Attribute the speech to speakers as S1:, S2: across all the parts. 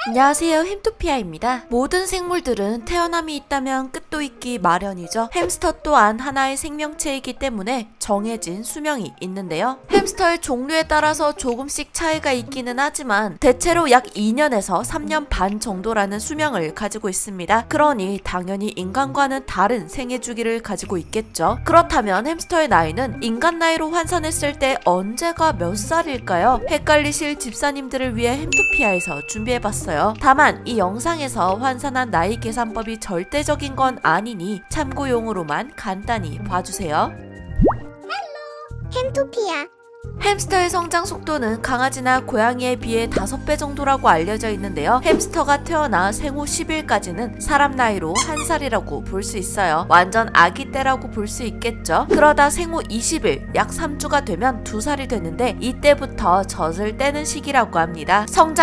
S1: 안녕하세요, 햄토피아입니다. 모든 생물들은 태어남이 있다면 끝도 있기 마련이죠. 햄스터 또한 하나의 생명체이기 때문에 정해진 수명이 있는데요. 햄스터의 종류에 따라서 조금씩 차이가 있기는 하지만 대체로 약 2년에서 3년 반 정도라는 수명을 가지고 있습니다. 그러니 당연히 인간과는 다른 생애 주기를 가지고 있겠죠. 그렇다면 햄스터의 나이는 인간 나이로 환산했을 때 언제가 몇 살일까요? 헷갈리실 집사님들을 위해 햄토피아에서 준비해봤어요. 다만 이 영상에서 환산한 나이 계산법이 절대적인 건 아니니 참고용으로만 간단히 봐주세요.
S2: 햄토피아.
S1: 햄스터의 성장 속도는 강아지나 고양이에 비해 5배 정도라고 알려져 있는데요. 햄스터가 태어나 생후 10일까지는 사람 나이로 1살이라고 볼 수 있어요. 완전 아기 때라고 볼 수 있겠죠. 그러다 생후 20일, 약 3주가 되면 2살이 되는데 이때부터 젖을 떼는 시기라고 합니다.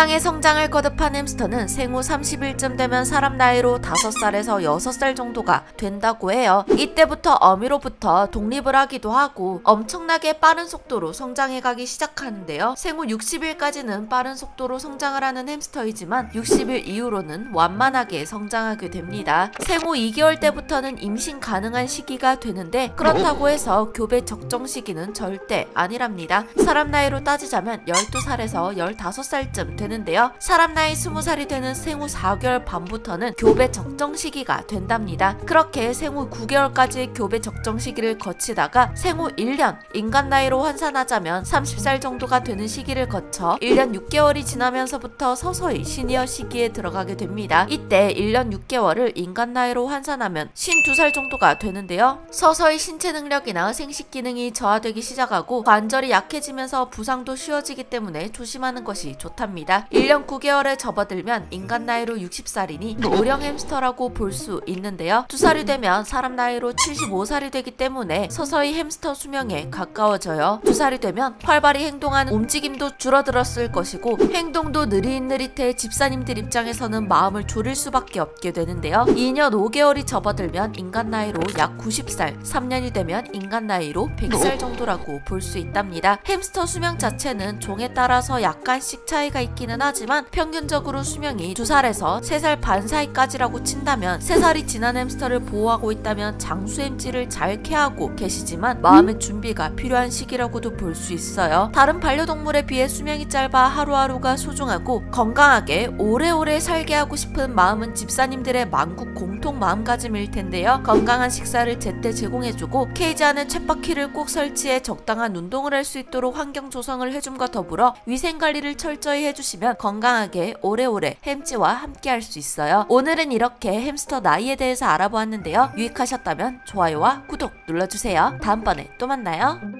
S1: 성장을 거듭한 햄스터는 생후 30일쯤 되면 사람 나이로 5살에서 6살 정도가 된다고 해요. 이때부터 어미로부터 독립을 하기도 하고 엄청나게 빠른 속도로 성장해가기 시작하는데요. 생후 60일까지는 빠른 속도로 성장을 하는 햄스터이지만 60일 이후로는 완만하게 성장하게 됩니다. 생후 2개월 때부터는 임신 가능한 시기가 되는데 그렇다고 해서 교배 적정 시기는 절대 아니랍니다. 사람 나이로 따지자면 12살에서 15살쯤 되는데요. 사람 나이 20살이 되는 생후 4개월 반부터는 교배 적정 시기가 된답니다. 그렇게 생후 9개월까지의 교배 적정 시기를 거치다가 생후 1년, 인간 나이로 환산하자면 30살 정도가 되는 시기를 거쳐 1년 6개월이 지나면서부터 서서히 시니어 시기에 들어가게 됩니다. 이때 1년 6개월을 인간 나이로 환산하면 52살 정도가 되는데요. 서서히 신체 능력이나 생식 기능이 저하되기 시작하고 관절이 약해지면서 부상도 쉬워지기 때문에 조심하는 것이 좋답니다. 1년 9개월에 접어들면 인간 나이로 60살이니 고령 햄스터라고 볼 수 있는데요. 2살이 되면 사람 나이로 75살이 되기 때문에 서서히 햄스터 수명에 가까워져요. 2살이 되면 활발히 행동하는 움직임도 줄어들었을 것이고 행동도 느릿느릿해 집사님들 입장에서는 마음을 졸일 수밖에 없게 되는데요. 2년 5개월이 접어들면 인간 나이로 약 90살, 3년이 되면 인간 나이로 100살 정도라고 볼 수 있답니다. 햄스터 수명 자체는 종에 따라서 약간씩 차이가 있기는 하지만 평균적으로 수명이 2살에서 3살 반 사이까지라고 친다면 3살이 지난 햄스터를 보호하고 있다면 장수햄질을 잘 케어하고 계시지만 마음의 준비가 필요한 시기라고도 볼 수 있어요. 다른 반려동물에 비해 수명이 짧아 하루하루가 소중하고 건강하게 오래오래 살게 하고 싶은 마음은 집사님들의 만국 공통 마음가짐일 텐데요. 건강한 식사를 제때 제공해주고 케이지 안에 쳇바퀴를 꼭 설치해 적당한 운동을 할 수 있도록 환경 조성을 해줌과 더불어 위생관리를 철저히 해주시면 건강하게 오래오래 햄찌와 함께 할 수 있어요. 오늘은 이렇게 햄스터 나이에 대해서 알아보았는데요. 유익하셨다면 좋아요와 구독 눌러주세요. 다음번에 또 만나요.